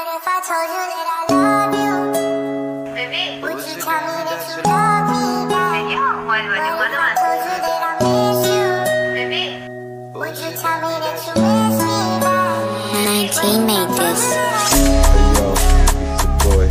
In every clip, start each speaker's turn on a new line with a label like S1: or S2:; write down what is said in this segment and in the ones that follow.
S1: What if I told you that I love you? Baby, would you tell me that you love me back? What if I told you that I miss you? Baby, would you tell me that you miss me back?
S2: 19 made this.
S3: Hey yo, it's the boy.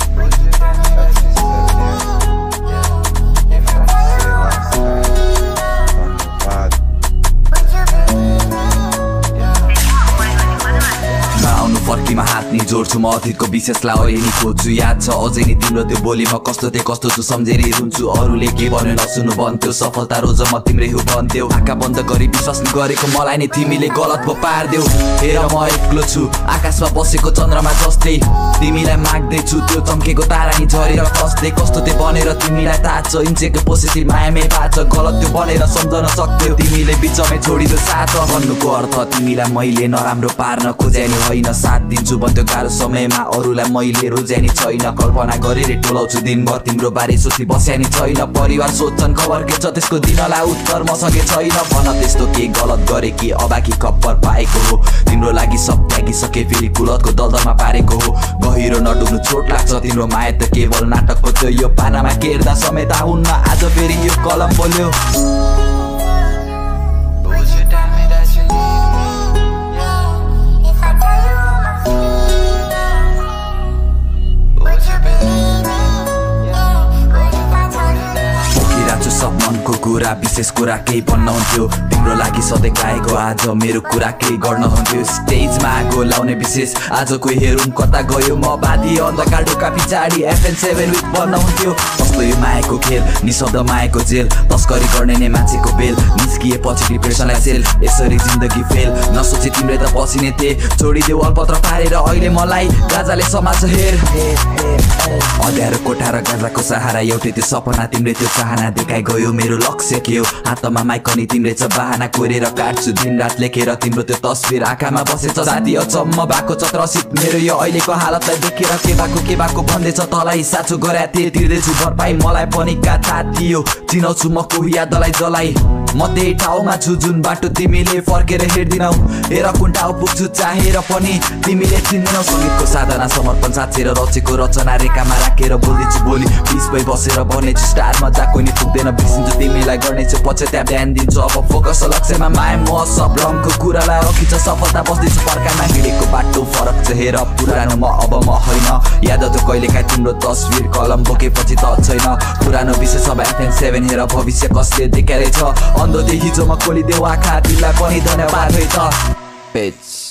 S4: फर्कीमा हात नि जोड्छु म अतीतको विशेषलाई अहिले नि खोज्छु याद छ अझै नि तिम्रो त्यो बोली म कस्तो थिए कस्तो छु सम्झेरै रुन्छु अरूले के भन्यो नसुन्नु भन्थ्यो सफलता रोज म तिम्रै हो भन्थ्यौ आँखा बन्द गरी विश्वास गरेको मलाई नि तिमीले गलत पो पार्देऊ हेर म एक्लो छु आकाशमा बसेको चन्द्रमा जस्तै तिमीलाई माग्दैछु त्यो चम्केको तारा नि झरेर खस्दै कस्तो थिए भनेर तिमीलाई थाहा छ इन्चेको पोसेसी मायामै पाछ गलत त्यो भनेर सम्झन सक्थ्यौ तिमीले बिचमै छोडिदियो साथ भन्नुको अर्थ तिमीलाई मैले नराम्रो पार्न खोजे नि होइन साथ दिन्छु भन्थ्यो गाह्रो समयमा अरूलाई मैले रोज्यानी छैन कल्पना गरेर टोलाउँछु दिनभर तिम्रो बारे सोची बस्यानी छैन परिवार सोध्छन् खबर के छ त्यसको दिनलाई उत्तर मसँगै छैन भन त्यस्तो के गलत गरे कि अबाकी खप्पर पाएको हो तिम्रो लागि सब त्यागिसके फेरि कुलतको दलदलमा पारेको हो गहिरो नडुब्नु चोट लाग्छ तिम्रो माया त केवल नाटक हो त्यो यो पानामा केर्दा समेत आउन्न आज फेरि यो कलम बोल्यो सब मनको कुरा विशेष कुरा केही भन्न हुन्थ्यो तिम्रो लागि सधैँ गाएको आज मेरो कुरा केही गर्न हुन्थ्यो स्टेजमा आगो लाउने विशेष आज कोही हेरौँ कता गयो म बाँधी अन्धकार ढोका पछाडि FN7 विथ भन्न हुन्थ्यो कस्तो यो मायाको खेल निशब्द मायाको जेल तस्करी गर्ने नै मान्छेको बेल निस्किए पछि डिप्रेसनलाई सेल यसरी जिन्दगी फेल नसोचे तिमीले त पसिने थिए छोडिदेऊ अलपत्र पारेर अहिले मलाई गाजाले समाज हेर अँध्यारो कोठा र गाजाको सहारा एउटै त्यो सपना तिमीले त्यो चाहना देखाइ गयो मेरो लक्ष्य के हो हातमा माइक अनि तिमीले छ बहाना कोरेर काट्छु दिन रात लेखेर तिम्रो त्यो तस्बिर आँखामा बसेछ साथी अचम्म भएको छ त्रसित मेरो यो अहिलेको हालतलाई देखेर के भएको भन्दैछ तँलाई साँचो गरा थिए तिर्दैछु भरपाई मलाई पनि थाहा थियो चिनाउँछु म कोही यादलाई जलाई म त्यही ठाउँमा छु जुन बाटो तिमीले फर्केर हेर्दिनौ हेर कुन ठाउँ पुग्छु चाहेर पनि तिमीले चिन्दैनौ सङ्गीतको साधना समर्पण साँचेर रचेको रचना रेखामा राखेर बोल्दैछु बोली बिच भई बसेर बनेछु स्टारमा जा कोही नि पुग्दैन बिर्सिन्छु तिमीलाई गर्नेछु पछि त्यहाँ ध्यान दिन्छु अब फोकस लक्ष्यमा माया म सब रङको कुरालाई रखिन्छ सफलता बस्दैछु पर्खामा हिँडेको बाटो फरक छ हेर पुरानो म अब म होइन याद त कहिलेकाहीँ तिम्रो तस्बिर कलम बोकेपछि त छैन पुरानो विषय सब FN7 हेर भविष्य कसले देखाइरहेछ अन्धो हिजोमा खोलिदेऊ आँखा तिमीलाई पनि धन्यवाद है त